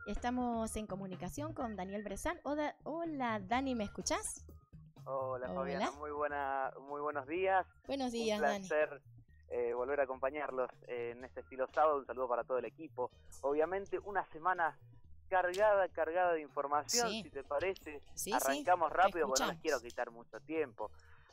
Estamos en comunicación con Daniel Bressan. Hola, Dani, ¿me escuchás? Hola Fabiana, muy buenos días. Buenos días, Un placer volver a acompañarlos en este estilo sábado. Un saludo para todo el equipo. Obviamente una semana cargada de información, Sí. si te parece. Sí, Arrancamos rápido porque no les escuchamos. quiero quitar mucho tiempo.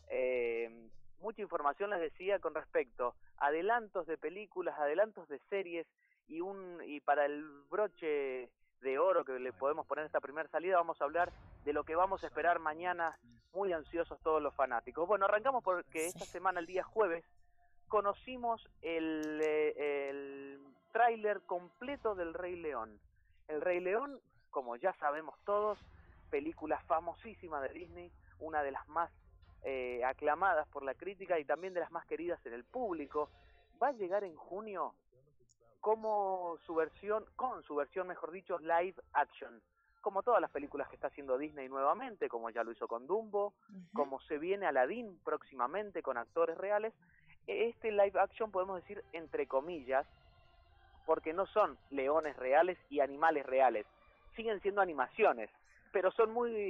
Mucha información les decía con respecto a adelantos de películas, adelantos de series y para el broche de oro que le podemos poner a esta primera salida, vamos a hablar de lo que vamos a esperar mañana, muy ansiosos todos los fanáticos. Bueno, arrancamos porque esta semana, el día jueves, conocimos el tráiler completo del Rey León. El Rey León, como ya sabemos todos, película famosísima de Disney, una de las más aclamadas por la crítica y también de las más queridas en el público. Va a llegar en junio con su versión, mejor dicho, live action, como todas las películas que está haciendo Disney nuevamente, como ya lo hizo con Dumbo, como se viene Aladdin próximamente con actores reales. Este live action podemos decir entre comillas, porque no son leones reales y animales reales, siguen siendo animaciones, pero son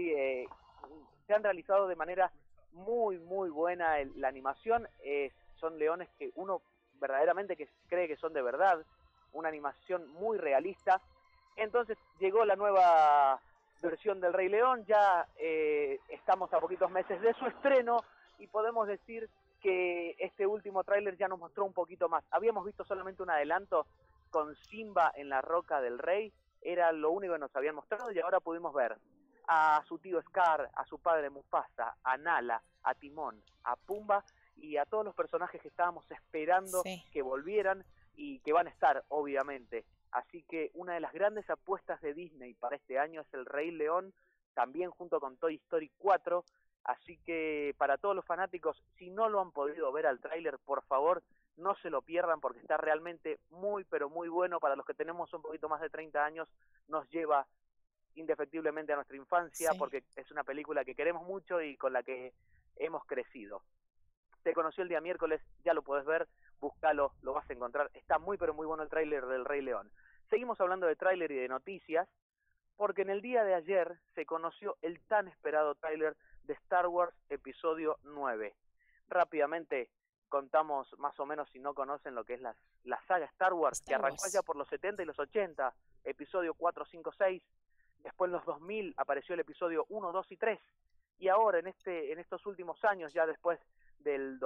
se han realizado de manera muy buena la animación. Son leones que uno verdaderamente que cree que son de verdad, una animación muy realista. Entonces llegó la nueva versión del Rey León, ya estamos a poquitos meses de su estreno y podemos decir que este último tráiler ya nos mostró un poquito más. Habíamos visto solamente un adelanto con Simba en la Roca del Rey, era lo único que nos habían mostrado, y ahora pudimos ver a su tío Scar, a su padre Mufasa, a Nala, a Timón, a Pumba y a todos los personajes que estábamos esperando que volvieran y que van a estar, obviamente. Así que una de las grandes apuestas de Disney para este año es el Rey León, también junto con Toy Story 4. Así que para todos los fanáticos, si no lo han podido ver al tráiler, por favor, no se lo pierdan porque está realmente pero muy bueno. Para los que tenemos un poquito más de 30 años, nos lleva indefectiblemente a nuestra infancia, porque es una película que queremos mucho y con la que hemos crecido. Te conoció el día miércoles, ya lo puedes ver, búscalo, lo vas a encontrar. Está muy bueno el tráiler del Rey León. Seguimos hablando de tráiler y de noticias, porque en el día de ayer se conoció el tan esperado tráiler de Star Wars Episodio 9. Rápidamente contamos más o menos, si no conocen lo que es la saga Star Wars, que arrancó ya por los 70 y los 80, Episodio 4, 5, 6, después en los 2000 apareció el Episodio 1, 2 y 3, y ahora en estos últimos años, ya después del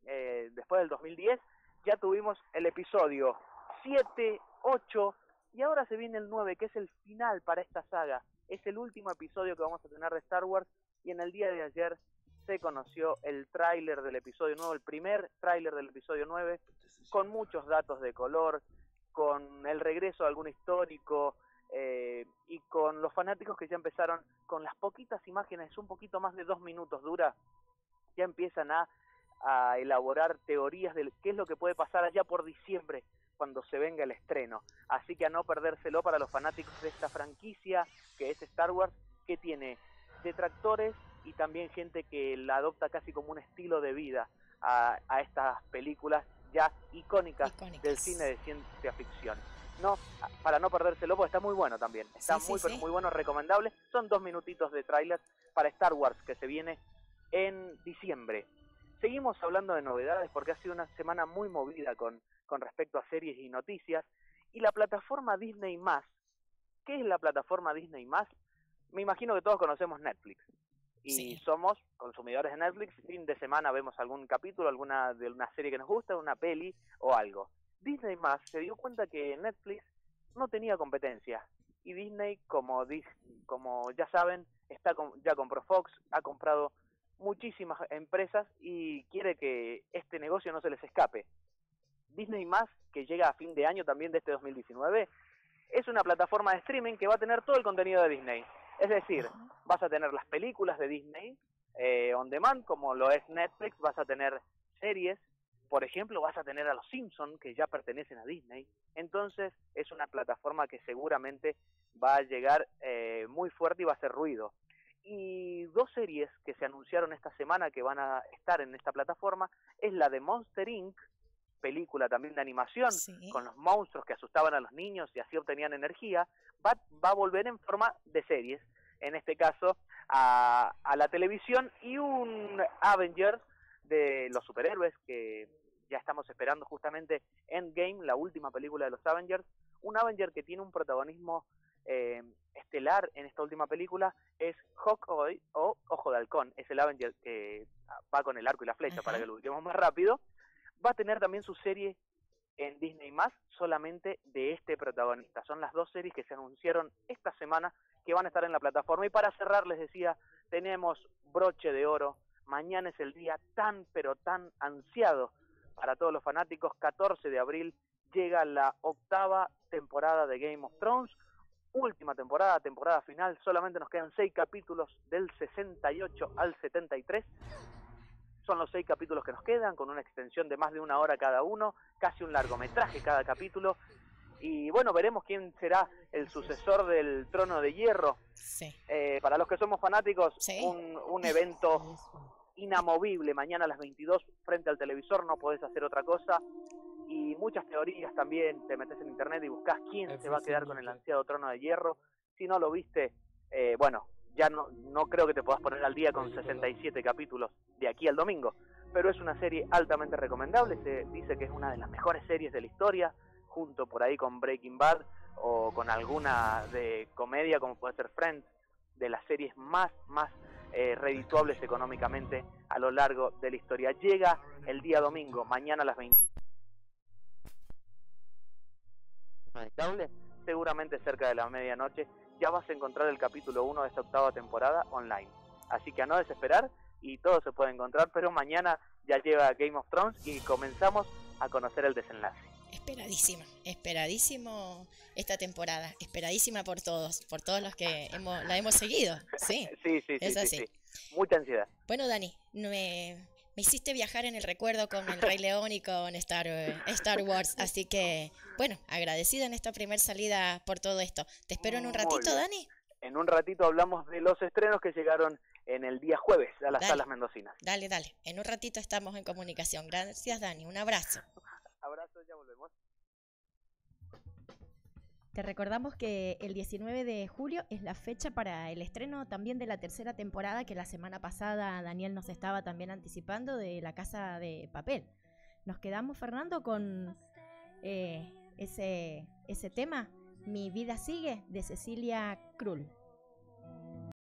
2010, ya tuvimos el Episodio 7, 8, y ahora se viene el 9, que es el final para esta saga. Es el último episodio que vamos a tener de Star Wars, y en el día de ayer se conoció el tráiler del episodio 9, el primer tráiler del episodio 9, con muchos datos de color, con el regreso de algún histórico, y con los fanáticos que ya empezaron con las poquitas imágenes, un poquito más de 2 minutos dura, ya empiezan a elaborar teorías de qué es lo que puede pasar allá por diciembre, cuando se venga el estreno. Así que a no perdérselo para los fanáticos de esta franquicia que es Star Wars, que tiene detractores y también gente que la adopta casi como un estilo de vida a estas películas ya icónicas del cine de ciencia ficción. No, para no perdérselo, porque está muy bueno también. Está muy bueno, recomendable. Son 2 minutitos de tráiler para Star Wars que se viene en diciembre. Seguimos hablando de novedades porque ha sido una semana muy movida con respecto a series y noticias. Y la plataforma Disney+, ¿qué es la plataforma Disney+? Me imagino que todos conocemos Netflix. Y somos consumidores de Netflix. Fin de semana vemos algún capítulo, de una serie que nos gusta, una peli o algo. Disney+ se dio cuenta que Netflix no tenía competencia. Y Disney, como ya saben, ya compró Fox, ha comprado muchísimas empresas y quiere que este negocio no se les escape. Disney+, que llega a fin de año también de este 2019, es una plataforma de streaming que va a tener todo el contenido de Disney. Es decir, vas a tener las películas de Disney on demand, como lo es Netflix, vas a tener series, por ejemplo, vas a tener a los Simpsons, que ya pertenecen a Disney. Entonces, es una plataforma que seguramente va a llegar muy fuerte y va a hacer ruido. Y 2 series que se anunciaron esta semana que van a estar en esta plataforma es la de Monster Inc., película también de animación, Sí. con los monstruos que asustaban a los niños y así obtenían energía, va a volver en forma de series, en este caso a la televisión, y un Avengers de los superhéroes que ya estamos esperando justamente Endgame, la última película de los Avengers, un Avenger que tiene un protagonismo estelar en esta última película, es Hawkeye o Ojo de Halcón, es el Avenger que va con el arco y la flecha. Ajá. Para que lo ubiquemos más rápido. Va a tener también su serie en Disney+, solamente de este protagonista. Son las 2 series que se anunciaron esta semana que van a estar en la plataforma. Y para cerrar, les decía, tenemos broche de oro. Mañana es el día tan, pero tan ansiado para todos los fanáticos. 14 de abril llega la 8ª temporada de Game of Thrones. Última temporada, temporada final. Solamente nos quedan 6 capítulos del 68 al 73. Son los 6 capítulos que nos quedan, con una extensión de más de 1 hora cada uno, casi un largometraje cada capítulo. Y bueno, veremos quién será el sucesor del Trono de Hierro. Sí. Para los que somos fanáticos, sí. un evento inamovible. Mañana a las 22 frente al televisor, no podés hacer otra cosa. Y muchas teorías también, te metes en internet y buscas quién se va a quedar con el ansiado Trono de Hierro. Si no lo viste, bueno, ya no creo que te puedas poner al día con 67 capítulos de aquí al domingo, pero es una serie altamente recomendable. Se dice que es una de las mejores series de la historia, junto por ahí con Breaking Bad o con alguna de comedia como puede ser Friends, de las series más redituables económicamente a lo largo de la historia. Llega el día domingo, mañana a las 20. Seguramente cerca de la medianoche ya vas a encontrar el capítulo 1 de esta 8ª temporada online. Así que a no desesperar, y todo se puede encontrar, pero mañana ya llega Game of Thrones y comenzamos a conocer el desenlace. Esperadísimo esta temporada, esperadísima por todos los que la hemos seguido. Sí, sí, es así. Sí. Mucha ansiedad. Bueno, Dani, me hiciste viajar en el recuerdo con El Rey León y con Star Wars, así que, bueno, agradecida en esta primer salida por todo esto. Te espero en un ratito, Dani. En un ratito hablamos de los estrenos que llegaron en el día jueves a las salas mendocinas. Dale. En un ratito estamos en comunicación. Gracias, Dani. Un abrazo. Abrazo, ya volvemos. Te recordamos que el 19 de julio es la fecha para el estreno también de la 3ª temporada, que la semana pasada Daniel nos estaba también anticipando, de La Casa de Papel. Nos quedamos, Fernando, con ese tema, Mi vida sigue, de Cecilia Krull.